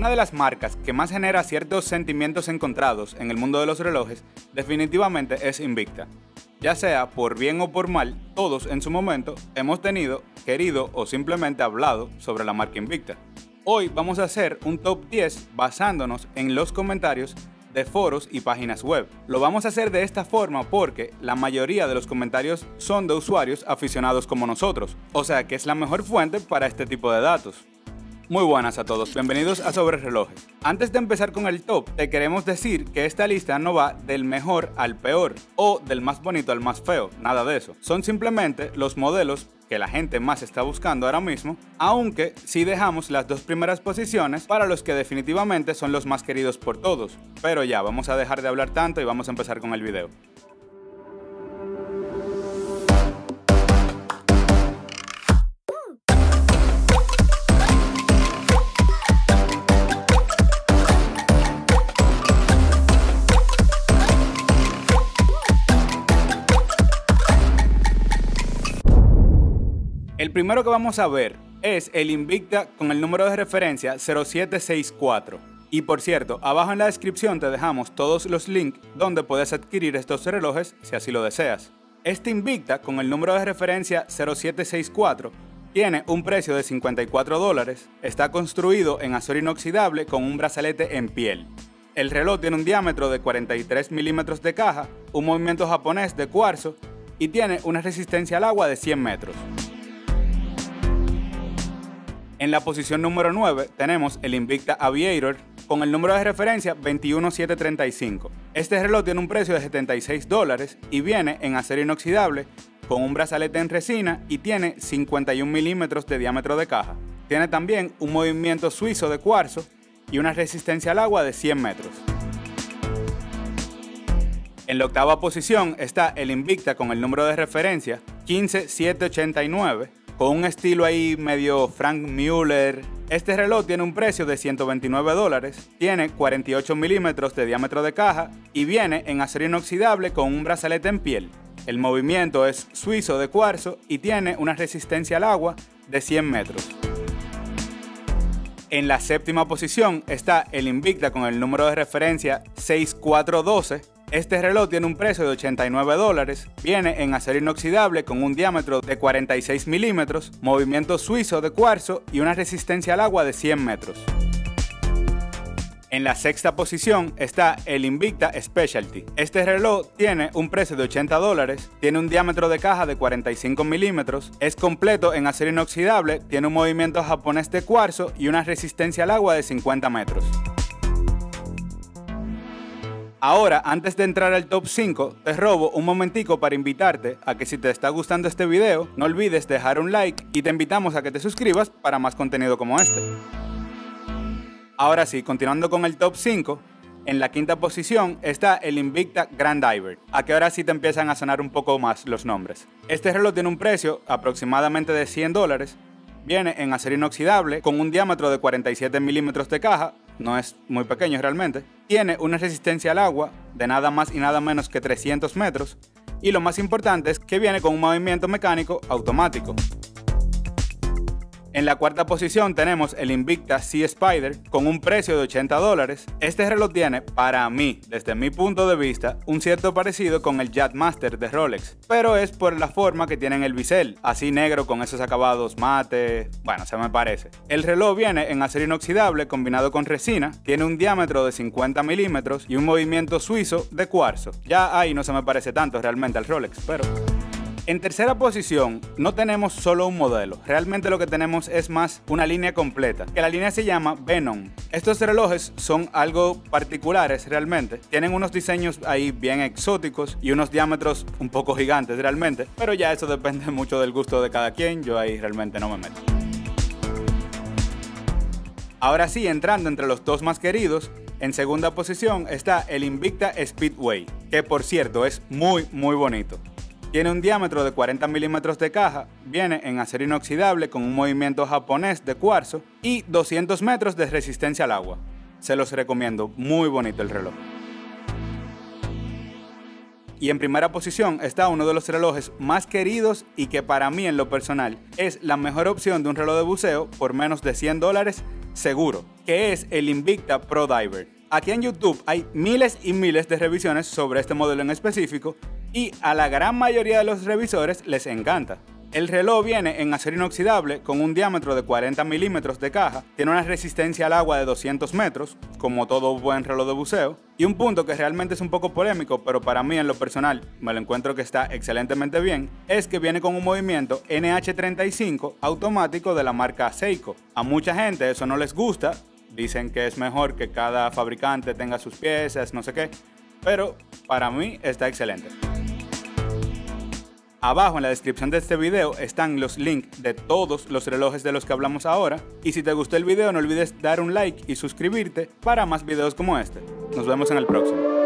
Una de las marcas que más genera ciertos sentimientos encontrados en el mundo de los relojes definitivamente es Invicta. Ya sea por bien o por mal, todos en su momento hemos tenido, querido o simplemente hablado sobre la marca Invicta. Hoy vamos a hacer un top 10 basándonos en los comentarios de foros y páginas web. Lo vamos a hacer de esta forma porque la mayoría de los comentarios son de usuarios aficionados como nosotros, o sea que es la mejor fuente para este tipo de datos. Muy buenas a todos, bienvenidos a Sobre Relojes. Antes de empezar con el top, te queremos decir que esta lista no va del mejor al peor o del más bonito al más feo, nada de eso. Son simplemente los modelos que la gente más está buscando ahora mismo, aunque sí dejamos las dos primeras posiciones para los que definitivamente son los más queridos por todos. Pero ya, vamos a dejar de hablar tanto y vamos a empezar con el video. El primero que vamos a ver es el Invicta con el número de referencia 0764. Y por cierto, abajo en la descripción te dejamos todos los links donde puedes adquirir estos relojes si así lo deseas. Este Invicta con el número de referencia 0764 tiene un precio de $54, está construido en acero inoxidable con un brazalete en piel. El reloj tiene un diámetro de 43 milímetros de caja, un movimiento japonés de cuarzo y tiene una resistencia al agua de 100 metros. En la posición número 9 tenemos el Invicta Aviator con el número de referencia 21735. Este reloj tiene un precio de $76 y viene en acero inoxidable con un brazalete en resina y tiene 51 milímetros de diámetro de caja. Tiene también un movimiento suizo de cuarzo y una resistencia al agua de 100 metros. En la octava posición está el Invicta con el número de referencia 15789. Con un estilo ahí medio Frank Mueller. Este reloj tiene un precio de $129, tiene 48 milímetros de diámetro de caja y viene en acero inoxidable con un brazalete en piel. El movimiento es suizo de cuarzo y tiene una resistencia al agua de 100 metros. En la séptima posición está el Invicta con el número de referencia 6412. Este reloj tiene un precio de $89, viene en acero inoxidable con un diámetro de 46 milímetros, movimiento suizo de cuarzo y una resistencia al agua de 100 metros. En la sexta posición está el Invicta Specialty. Este reloj tiene un precio de $80, tiene un diámetro de caja de 45 milímetros, es completo en acero inoxidable, tiene un movimiento japonés de cuarzo y una resistencia al agua de 50 metros. Ahora, antes de entrar al top 5, te robo un momentico para invitarte a que si te está gustando este video, no olvides dejar un like y te invitamos a que te suscribas para más contenido como este. Ahora sí, continuando con el top 5, en la quinta posición está el Invicta Grand Diver. Aquí ahora sí te empiezan a sonar un poco más los nombres. Este reloj tiene un precio aproximadamente de $100, viene en acero inoxidable con un diámetro de 47 milímetros de caja, no es muy pequeño realmente, tiene una resistencia al agua de nada más y nada menos que 300 metros y lo más importante es que viene con un movimiento mecánico automático. En la cuarta posición tenemos el Invicta Sea Spider con un precio de $80. Este reloj tiene, para mí, desde mi punto de vista, un cierto parecido con el Jadmaster de Rolex, pero es por la forma que tiene el bisel, así negro con esos acabados mate, bueno, se me parece. El reloj viene en acero inoxidable combinado con resina, tiene un diámetro de 50 milímetros y un movimiento suizo de cuarzo. Ya ahí no se me parece tanto realmente al Rolex, pero... En tercera posición, no tenemos solo un modelo, realmente lo que tenemos es más una línea completa, que la línea se llama Venom. Estos relojes son algo particulares realmente, tienen unos diseños ahí bien exóticos y unos diámetros un poco gigantes realmente, pero ya eso depende mucho del gusto de cada quien, yo ahí realmente no me meto. Ahora sí, entrando entre los dos más queridos, en segunda posición está el Invicta Speedway, que por cierto es muy bonito. Tiene un diámetro de 40 milímetros de caja, viene en acero inoxidable con un movimiento japonés de cuarzo y 200 metros de resistencia al agua. Se los recomiendo, muy bonito el reloj. Y en primera posición está uno de los relojes más queridos y que para mí en lo personal es la mejor opción de un reloj de buceo por menos de $100 seguro, que es el Invicta Pro Diver. Aquí en YouTube hay miles y miles de revisiones sobre este modelo en específico y a la gran mayoría de los revisores les encanta. El reloj viene en acero inoxidable con un diámetro de 40 milímetros de caja, tiene una resistencia al agua de 200 metros, como todo buen reloj de buceo, y un punto que realmente es un poco polémico, pero para mí en lo personal me lo encuentro que está excelentemente bien, es que viene con un movimiento NH35 automático de la marca Seiko. A mucha gente eso no les gusta, dicen que es mejor que cada fabricante tenga sus piezas, no sé qué, pero para mí está excelente. Abajo en la descripción de este video están los links de todos los relojes de los que hablamos ahora, y si te gustó el video no olvides dar un like y suscribirte para más videos como este. Nos vemos en el próximo.